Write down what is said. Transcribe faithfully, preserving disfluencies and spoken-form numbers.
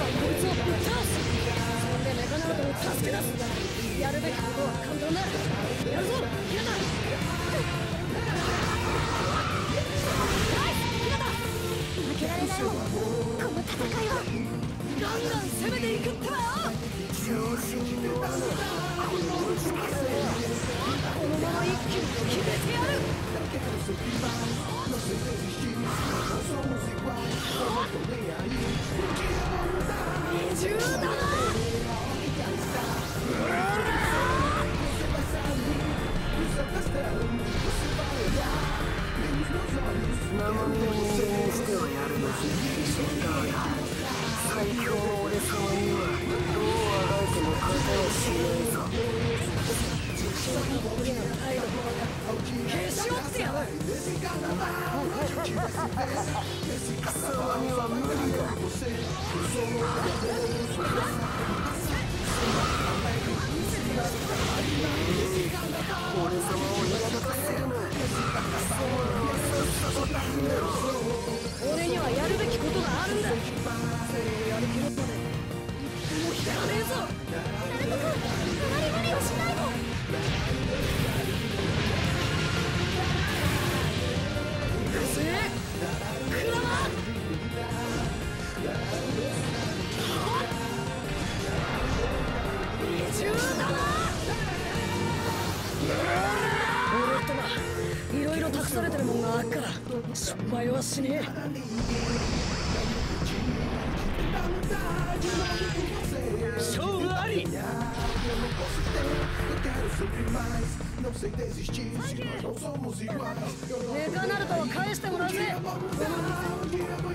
こいつをぶっ倒す。そんでメカナルドを助け出す。やるべきことは簡単だ。やるぞヒナタ。ナイスヒナタ。負けられないもん、この戦いは。ガンガン攻めていくってばよ。調子に乗らぬこの力でこのまま一気に決めてやる。二重だな。生身の人間にしてはやるな。だが最強の俺様にはどうあがいても勝てはしないぞ。消し折ってやる。貴様には無理だ。俺様を苛立たせるな。貴様はさっさと消えろ。俺にはやるべきことがあるんだ。それをやりきるまで一歩も引かねえぞ。ナルト君、あまり無理をしないで。行くぜクラマ。二重だな。俺ってないろいろ託されてるもんがあっから失敗はしねえ。勝負あり。メカナルトを返してもらうぜ。